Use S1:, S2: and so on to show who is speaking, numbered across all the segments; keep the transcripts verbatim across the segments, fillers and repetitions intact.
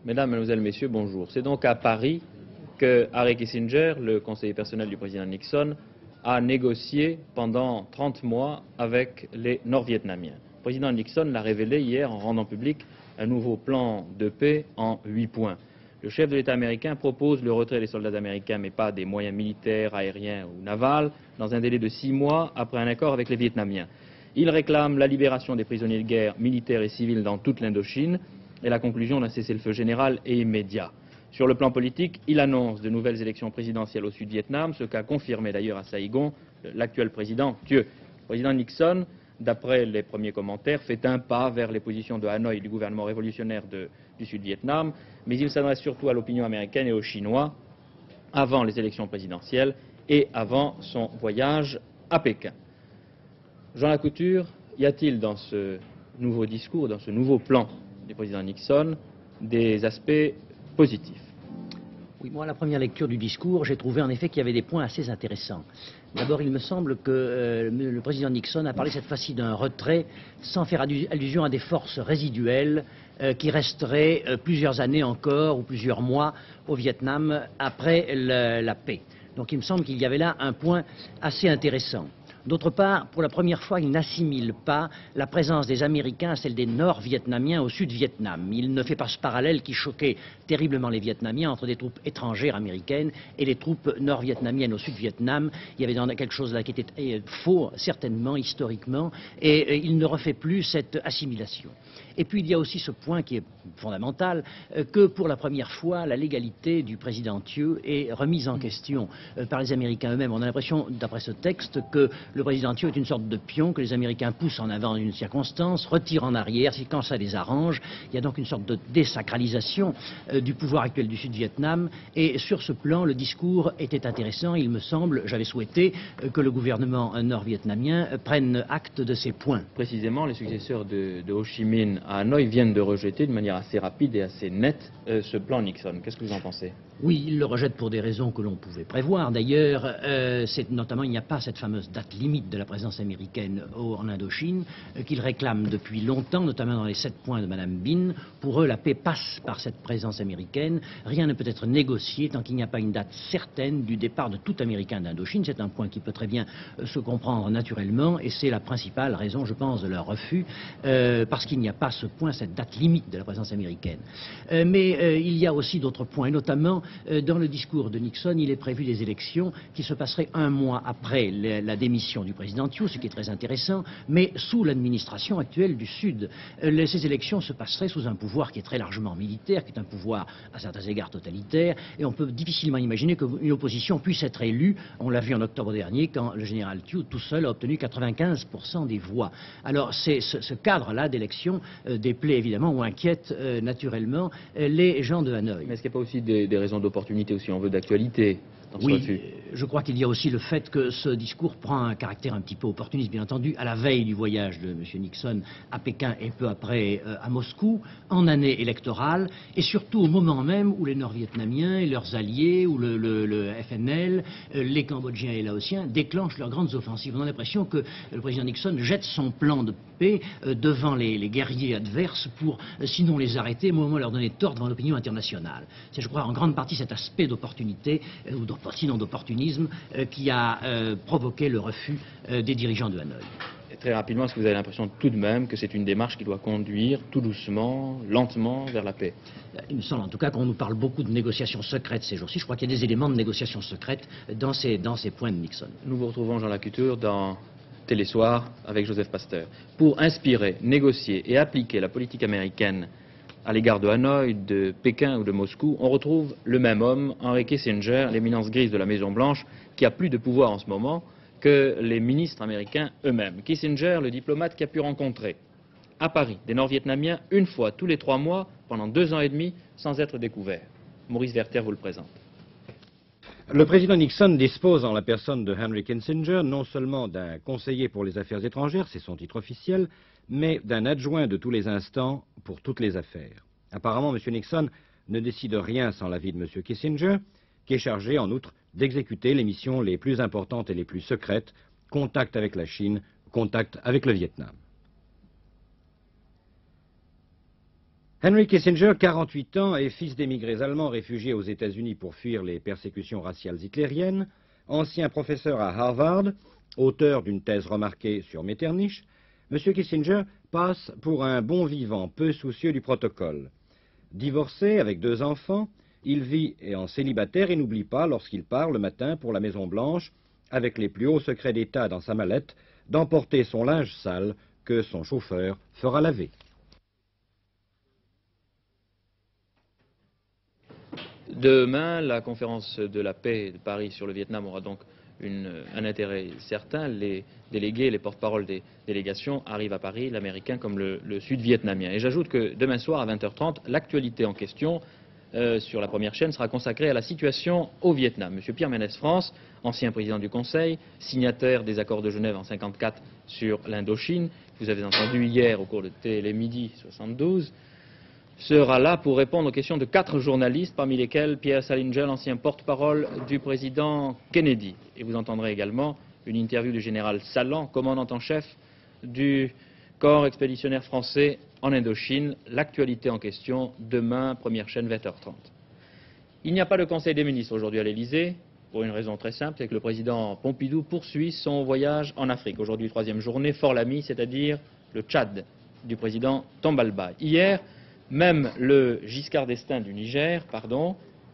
S1: Mesdames, Mesdemoiselles, Messieurs, bonjour. C'est donc à Paris que Harry Kissinger, le conseiller personnel du président Nixon, a négocié pendant trente mois avec les Nord-Vietnamiens. Le président Nixon l'a révélé hier en rendant public un nouveau plan de paix en huit points. Le chef de l'État américain propose le retrait des soldats américains, mais pas des moyens militaires, aériens ou navals, dans un délai de six mois après un accord avec les Vietnamiens. Il réclame la libération des prisonniers de guerre militaires et civils dans toute l'Indochine et la conclusion d'un cessez-le-feu général et immédiat. Sur le plan politique, il annonce de nouvelles élections présidentielles au Sud-Vietnam, ce qu'a confirmé d'ailleurs à Saïgon l'actuel président Thieu. Le président Nixon, d'après les premiers commentaires, fait un pas vers les positions de Hanoï du gouvernement révolutionnaire de, du Sud-Vietnam, mais il s'adresse surtout à l'opinion américaine et aux Chinois avant les élections présidentielles et avant son voyage à Pékin. Jean Lacouture, y a-t-il dans ce nouveau discours, dans ce nouveau plan du président Nixon, des aspects positifs?
S2: Oui, moi, à la première lecture du discours, j'ai trouvé en effet qu'il y avait des points assez intéressants. D'abord, il me semble que euh, le président Nixon a parlé cette fois-ci d'un retrait sans faire allusion à des forces résiduelles euh, qui resteraient euh, plusieurs années encore ou plusieurs mois au Vietnam après le, la paix. Donc il me semble qu'il y avait là un point assez intéressant. D'autre part, pour la première fois, il n'assimile pas la présence des Américains à celle des Nord-Vietnamiens au Sud-Vietnam. Il ne fait pas ce parallèle qui choquait terriblement les Vietnamiens entre des troupes étrangères américaines et les troupes nord-vietnamiennes au Sud-Vietnam. Il y avait dans quelque chose là qui était faux, certainement, historiquement, et il ne refait plus cette assimilation. Et puis il y a aussi ce point qui est fondamental, que pour la première fois, la légalité du président Thieu est remise en question par les Américains eux-mêmes. On a l'impression, d'après ce texte, que le président Thieu est une sorte de pion que les Américains poussent en avant en une circonstance, retirent en arrière, c'est quand ça les arrange. Il y a donc une sorte de désacralisation euh, du pouvoir actuel du Sud-Vietnam. Et sur ce plan, le discours était intéressant. Il me semble, j'avais souhaité euh, que le gouvernement nord-vietnamien euh, prenne acte de ces points.
S1: Précisément, les successeurs de, de Ho Chi Minh à Hanoï viennent de rejeter de manière assez rapide et assez nette euh, ce plan Nixon. Qu'est-ce que vous en pensez?
S2: Oui, ils le rejettent pour des raisons que l'on pouvait prévoir. D'ailleurs, euh, notamment, il n'y a pas cette fameuse date limite de la présence américaine au, en Indochine, euh, qu'ils réclament depuis longtemps, notamment dans les sept points de Mme Binh. Pour eux, la paix passe par cette présence américaine. Rien ne peut être négocié tant qu'il n'y a pas une date certaine du départ de tout Américain d'Indochine. C'est un point qui peut très bien euh, se comprendre naturellement, et c'est la principale raison, je pense, de leur refus, euh, parce qu'il n'y a pas ce point, cette date limite de la présence américaine. Euh, mais euh, il y a aussi d'autres points, et notamment dans le discours de Nixon, il est prévu des élections qui se passeraient un mois après la démission du président Thieu, ce qui est très intéressant, mais sous l'administration actuelle du Sud. Ces élections se passeraient sous un pouvoir qui est très largement militaire, qui est un pouvoir à certains égards totalitaire, et on peut difficilement imaginer qu'une opposition puisse être élue. On l'a vu en octobre dernier, quand le général Thieu, tout seul, a obtenu quatre-vingt-quinze pour cent des voix. Alors, c'est ce, ce cadre-là d'élection euh, déplaît évidemment ou inquiète euh, naturellement euh, les gens de Hanoï.
S1: Mais est-ce qu'il n'y a pas aussi des, des raisons d'opportunité, aussi on veut d'actualité dans ce
S2: Oui,
S1: refus?
S2: Je crois qu'il y a aussi le fait que ce discours prend un caractère un petit peu opportuniste, bien entendu, à la veille du voyage de M. Nixon à Pékin et peu après euh, à Moscou, en année électorale, et surtout au moment même où les Nord-Vietnamiens et leurs alliés, ou le, le, le F N L, euh, les Cambodgiens et Laotiens déclenchent leurs grandes offensives. On a l'impression que le président Nixon jette son plan de paix euh, devant les, les guerriers adverses pour, euh, sinon les arrêter, au moment où leur donner tort devant l'opinion internationale. C'est, je crois, en grande partie cet aspect d'opportunité, euh, ou sinon d'opportunisme, euh, qui a euh, provoqué le refus euh, des dirigeants de Hanoï.
S1: Et très rapidement, est-ce que vous avez l'impression tout de même que c'est une démarche qui doit conduire tout doucement, lentement, vers la paix?
S2: Il me semble en tout cas qu'on nous parle beaucoup de négociations secrètes ces jours-ci. Je crois qu'il y a des éléments de négociations secrètes dans ces, dans ces points de Nixon.
S1: Nous vous retrouvons, Jean Lacouture, dans Télésoir avec Joseph Pasteur. Pour inspirer, négocier et appliquer la politique américaine à l'égard de Hanoï, de Pékin ou de Moscou, on retrouve le même homme, Henry Kissinger, l'éminence grise de la Maison-Blanche, qui a plus de pouvoir en ce moment que les ministres américains eux-mêmes. Kissinger, le diplomate qui a pu rencontrer à Paris des Nord-Vietnamiens une fois tous les trois mois pendant deux ans et demi sans être découvert. Maurice Werther vous le présente.
S3: Le président Nixon dispose en la personne de Henry Kissinger non seulement d'un conseiller pour les affaires étrangères, c'est son titre officiel, mais d'un adjoint de tous les instants pour toutes les affaires. Apparemment, M. Nixon ne décide rien sans l'avis de M. Kissinger, qui est chargé, en outre, d'exécuter les missions les plus importantes et les plus secrètes, contact avec la Chine, contact avec le Vietnam. Henry Kissinger, quarante-huit ans, est fils d'émigrés allemands réfugiés aux États-Unis pour fuir les persécutions raciales hitlériennes, ancien professeur à Harvard, auteur d'une thèse remarquée sur Metternich. M. Kissinger passe pour un bon vivant, peu soucieux du protocole. Divorcé, avec deux enfants, il vit en célibataire et n'oublie pas, lorsqu'il part le matin pour la Maison-Blanche, avec les plus hauts secrets d'État dans sa mallette, d'emporter son linge sale que son chauffeur fera laver.
S1: Demain, la conférence de la paix de Paris sur le Vietnam aura donc une, un intérêt certain. Les délégués, les porte-paroles des délégations arrivent à Paris, l'américain comme le, le sud-vietnamien. Et j'ajoute que demain soir à vingt heures trente, l'actualité en question euh, sur la première chaîne sera consacrée à la situation au Vietnam. Monsieur Pierre Ménès-France, ancien président du Conseil, signataire des accords de Genève en mille neuf cent cinquante-quatre sur l'Indochine, vous avez entendu hier au cours de Télémidi soixante-douze, sera là pour répondre aux questions de quatre journalistes, parmi lesquels Pierre Salinger, l'ancien porte-parole du président Kennedy. Et vous entendrez également une interview du général Salan, commandant en chef du corps expéditionnaire français en Indochine. L'actualité en question, demain, première chaîne, vingt heures trente. Il n'y a pas de Conseil des ministres aujourd'hui à l'Élysée, pour une raison très simple, c'est que le président Pompidou poursuit son voyage en Afrique. Aujourd'hui, troisième journée, Fort-Lamy, c'est-à-dire le Tchad du président Tombalbaye. Hier, même le Giscard d'Estaing du Niger, pardon.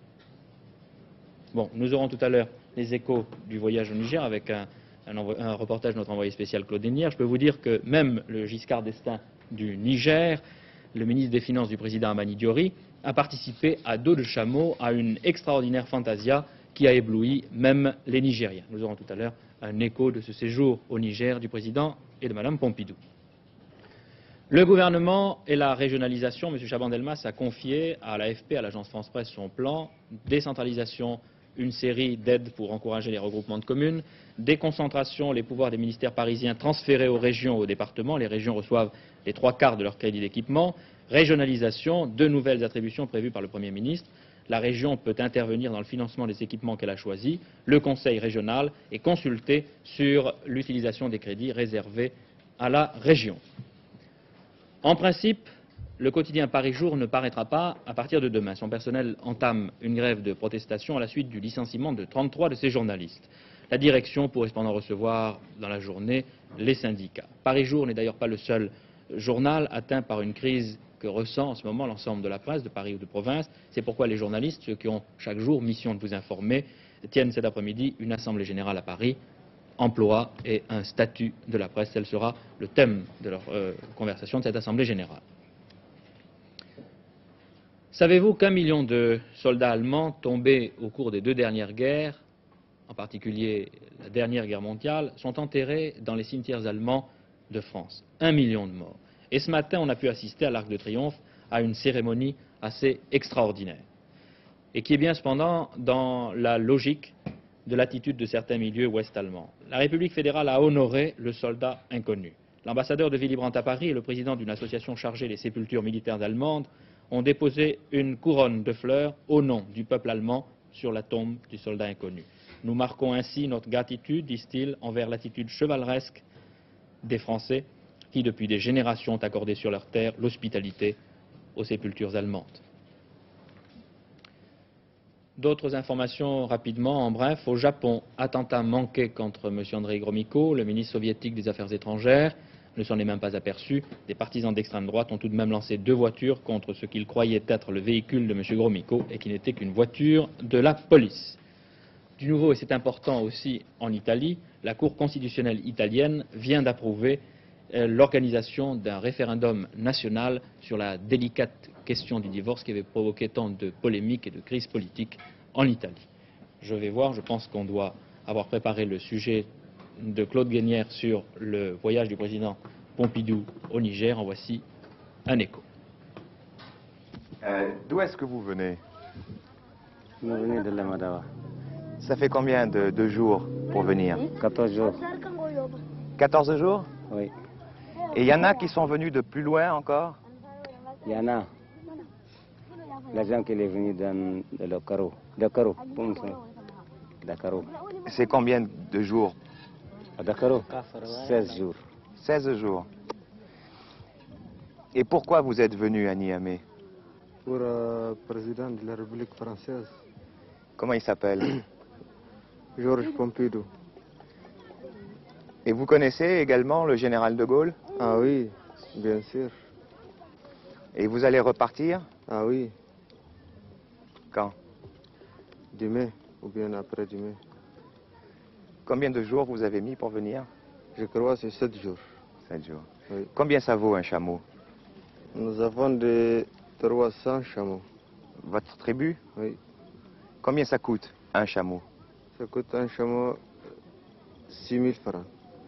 S1: Bon, nous aurons tout à l'heure les échos du voyage au Niger avec un, un, un reportage de notre envoyé spécial Claude Dénière. Je peux vous dire que même le Giscard d'Estaing du Niger, le ministre des Finances du président Amani Diori, a participé à dos de chameau à une extraordinaire fantasia qui a ébloui même les Nigériens. Nous aurons tout à l'heure un écho de ce séjour au Niger du président et de Mme Pompidou. Le gouvernement et la régionalisation, M. Chaban-Delmas a confié à l'A F P, à l'agence France-Presse, son plan décentralisation, une série d'aides pour encourager les regroupements de communes, déconcentration, les pouvoirs des ministères parisiens transférés aux régions, aux départements, les régions reçoivent les trois quarts de leur crédit d'équipement, régionalisation, deux nouvelles attributions prévues par le Premier ministre, la région peut intervenir dans le financement des équipements qu'elle a choisis, le Conseil régional est consulté sur l'utilisation des crédits réservés à la région. En principe, le quotidien Paris Jour ne paraîtra pas à partir de demain. Son personnel entame une grève de protestation à la suite du licenciement de trente-trois de ses journalistes. La direction pourrait cependant recevoir dans la journée les syndicats. Paris Jour n'est d'ailleurs pas le seul journal atteint par une crise que ressent en ce moment l'ensemble de la presse, de Paris ou de province. C'est pourquoi les journalistes, ceux qui ont chaque jour mission de vous informer, tiennent cet après-midi une assemblée générale à Paris. Emploi et un statut de la presse. Tel sera le thème de leur euh, conversation de cette Assemblée générale. Savez-vous qu'un million de soldats allemands tombés au cours des deux dernières guerres, en particulier la dernière guerre mondiale, sont enterrés dans les cimetières allemands de France? Un million de morts. Et ce matin, on a pu assister à l'Arc de Triomphe à une cérémonie assez extraordinaire. Et qui est bien cependant dans la logique de l'attitude de certains milieux ouest-allemands. La République fédérale a honoré le soldat inconnu. L'ambassadeur de Willy Brandt à Paris et le président d'une association chargée des sépultures militaires allemandes ont déposé une couronne de fleurs au nom du peuple allemand sur la tombe du soldat inconnu. Nous marquons ainsi notre gratitude, disent-ils, envers l'attitude chevaleresque des Français qui, depuis des générations, ont accordé sur leur terre l'hospitalité aux sépultures allemandes. D'autres informations rapidement, en bref. Au Japon, attentat manqué contre M. Andrei Gromyko, le ministre soviétique des Affaires étrangères, ne s'en est même pas aperçu. Des partisans d'extrême droite ont tout de même lancé deux voitures contre ce qu'ils croyaient être le véhicule de M. Gromyko et qui n'était qu'une voiture de la police. Du nouveau, et c'est important aussi en Italie, la Cour constitutionnelle italienne vient d'approuver euh, l'organisation d'un référendum national sur la délicate question du divorce qui avait provoqué tant de polémiques et de crises politiques en Italie. Je vais voir, je pense qu'on doit avoir préparé le sujet de Claude Guénière sur le voyage du président Pompidou au Niger. En voici un écho.
S4: Euh, D'où est-ce que vous venez?
S5: Nous venons de la Madawa.
S4: Ça fait combien de, de jours pour venir?
S5: quatorze jours.
S4: quatorze jours?
S5: Oui.
S4: Et il y en a qui sont venus de plus loin encore?
S5: Il y en a. L'agent qui est venu dans le carreau. Dakaro. Dakaro.
S4: C'est combien de jours?
S5: À Dakaro, seize jours.
S4: seize jours. Et pourquoi vous êtes venu à Niamey?
S6: Pour le président de la République française.
S4: Comment il s'appelle?
S6: Georges Pompidou.
S4: Et vous connaissez également le général de Gaulle?
S6: Ah oui, bien sûr.
S4: Et vous allez repartir?
S6: Ah oui.
S4: Quand?
S6: Demain, ou bien après-demain.
S4: Combien de jours vous avez mis pour venir?
S6: Je crois que c'est sept jours.
S4: Sept jours.
S6: Oui.
S4: Combien ça vaut un chameau?
S6: Nous avons des trois cents chameaux.
S4: Votre tribu?
S6: Oui.
S4: Combien ça coûte un chameau?
S6: Ça coûte un chameau six mille francs.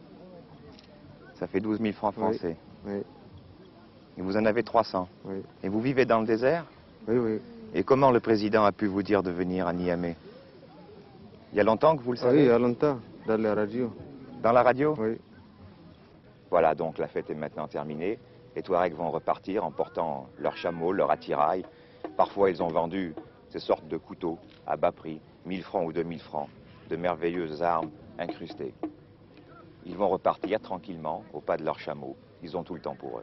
S4: Ça fait douze mille francs français.
S6: Oui. Oui.
S4: Et vous en avez trois cents.
S6: Oui.
S4: Et vous vivez dans le désert?
S6: Oui, oui.
S4: Et comment le président a pu vous dire de venir à Niamey? Il y a longtemps que vous le
S6: Ah oui,
S4: savez?
S6: il y a longtemps, dans la radio.
S4: Dans la radio?
S6: Oui.
S4: Voilà, donc la fête est maintenant terminée. Les Touaregs vont repartir en portant leurs chameaux, leur attirail. Parfois, ils ont vendu ces sortes de couteaux à bas prix, mille francs ou deux mille francs, de merveilleuses armes incrustées. Ils vont repartir tranquillement au pas de leurs chameaux. Ils ont tout le temps pour eux.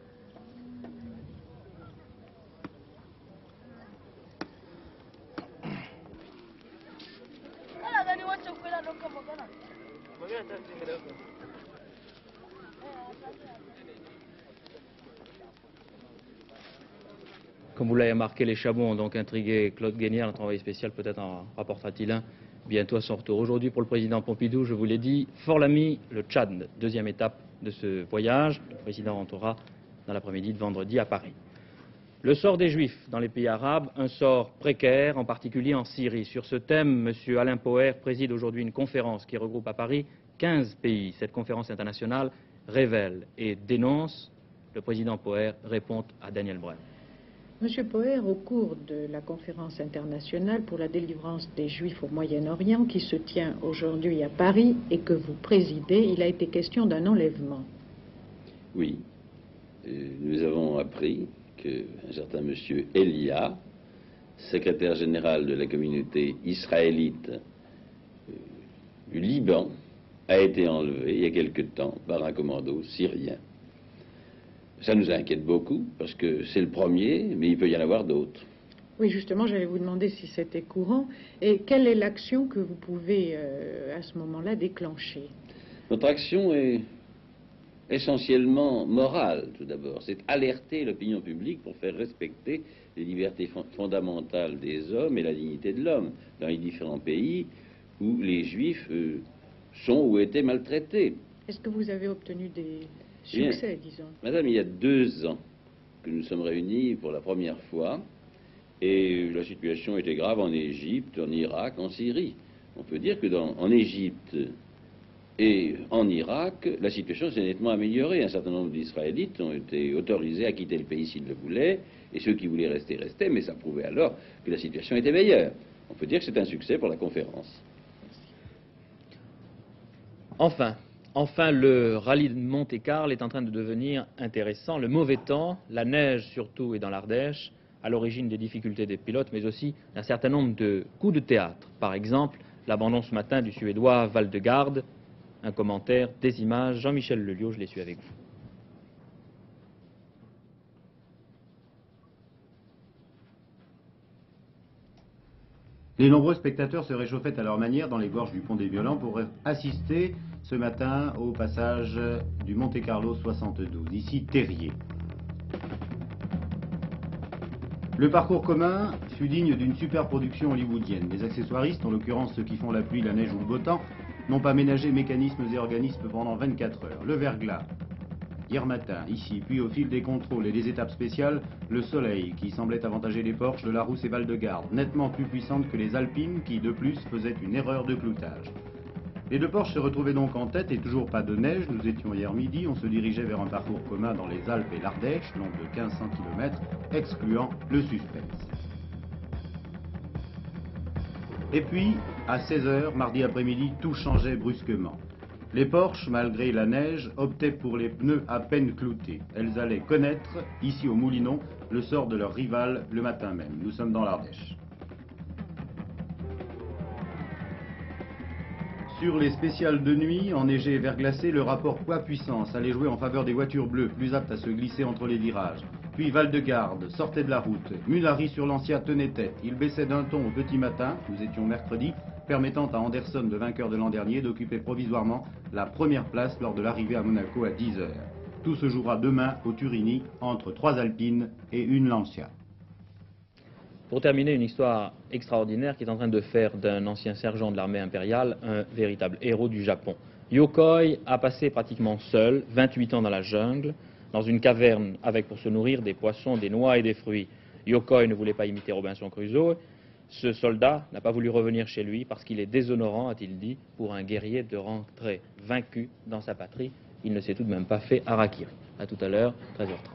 S1: Comme vous l'avez remarqué, les chameaux ont donc intrigué Claude Guénière, notre envoyé spécial, peut-être en rapportera-t-il un bientôt à son retour. Aujourd'hui, pour le président Pompidou, je vous l'ai dit, Fort-Lamy, le Tchad, deuxième étape de ce voyage. Le président rentrera dans l'après-midi de vendredi à Paris. Le sort des Juifs dans les pays arabes, un sort précaire, en particulier en Syrie. Sur ce thème, M. Alain Poher préside aujourd'hui une conférence qui regroupe à Paris quinze pays. Cette conférence internationale révèle et dénonce. Le président Poher répond à Daniel Brel.
S7: Monsieur Poher, au cours de la conférence internationale pour la délivrance des Juifs au Moyen-Orient qui se tient aujourd'hui à Paris et que vous présidez, il a été question d'un enlèvement.
S8: Oui. Euh, nous avons appris qu'un certain monsieur Elia, secrétaire général de la communauté israélite euh, du Liban, a été enlevé il y a quelque temps par un commando syrien. Ça nous inquiète beaucoup, parce que c'est le premier, mais il peut y en avoir d'autres.
S7: Oui, justement, j'allais vous demander si c'était courant. Et quelle est l'action que vous pouvez, euh, à ce moment-là, déclencher?
S8: Notre action est essentiellement morale, tout d'abord. C'est alerter l'opinion publique pour faire respecter les libertés fondamentales des hommes et la dignité de l'homme dans les différents pays où les Juifs euh, sont ou étaient maltraités.
S7: Est-ce que vous avez obtenu des succès,
S8: Bien,
S7: disons?
S8: Madame, il y a deux ans que nous sommes réunis pour la première fois, et la situation était grave en Égypte, en Irak, en Syrie. On peut dire que dans, en Égypte et en Irak, la situation s'est nettement améliorée. Un certain nombre d'Israélites ont été autorisés à quitter le pays s'ils le voulaient, et ceux qui voulaient rester, restaient, mais ça prouvait alors que la situation était meilleure. On peut dire que c'est un succès pour la conférence.
S1: Enfin, enfin, le rallye de Monte-Carlo est en train de devenir intéressant. Le mauvais temps, la neige surtout et dans l'Ardèche, à l'origine des difficultés des pilotes, mais aussi d'un certain nombre de coups de théâtre. Par exemple, l'abandon ce matin du Suédois Valdegarde. Un commentaire, des images. Jean-Michel Lelio, je les suis avec vous.
S9: Les nombreux spectateurs se réchauffaient à leur manière dans les gorges du Pont des Violents pour assister ce matin au passage du Monte-Carlo soixante-douze, ici Terrier. Le parcours commun fut digne d'une superproduction hollywoodienne. Les accessoiristes, en l'occurrence ceux qui font la pluie, la neige ou le beau temps, n'ont pas ménagé mécanismes et organismes pendant vingt-quatre heures. Le verglas, hier matin, ici, puis au fil des contrôles et des étapes spéciales, le soleil qui semblait avantager les Porsche de la Rousse et Val-de-Garde, nettement plus puissantes que les Alpines qui, de plus, faisaient une erreur de cloutage. Les deux Porsche se retrouvaient donc en tête et toujours pas de neige. Nous étions hier midi, on se dirigeait vers un parcours commun dans les Alpes et l'Ardèche, long de quinze cents kilomètres, excluant le suspense. Et puis, à seize heures, mardi après-midi, tout changeait brusquement. Les Porsche, malgré la neige, optaient pour les pneus à peine cloutés. Elles allaient connaître, ici au Moulinon, le sort de leur rival le matin même. Nous sommes dans l'Ardèche. Sur les spéciales de nuit, enneigées et verglacées, le rapport poids-puissance allait jouer en faveur des voitures bleues, plus aptes à se glisser entre les virages. Puis Val-de-Garde sortait de la route. Mulary sur l'Ancia tenait tête. Il baissait d'un ton au petit matin, nous étions mercredi, permettant à Anderson, le vainqueur de l'an dernier, d'occuper provisoirement la première place lors de l'arrivée à Monaco à dix heures. Tout se jouera demain au Turini entre trois Alpines et une Lancia.
S1: Pour terminer, une histoire extraordinaire qui est en train de faire d'un ancien sergent de l'armée impériale un véritable héros du Japon. Yokoi a passé pratiquement seul vingt-huit ans dans la jungle, dans une caverne avec pour se nourrir des poissons, des noix et des fruits. Yokoi ne voulait pas imiter Robinson Crusoe. Ce soldat n'a pas voulu revenir chez lui parce qu'il est déshonorant, a-t-il dit, pour un guerrier de rentrer vaincu dans sa patrie. Il ne s'est tout de même pas fait harakiri. A tout à l'heure, treize heures trente.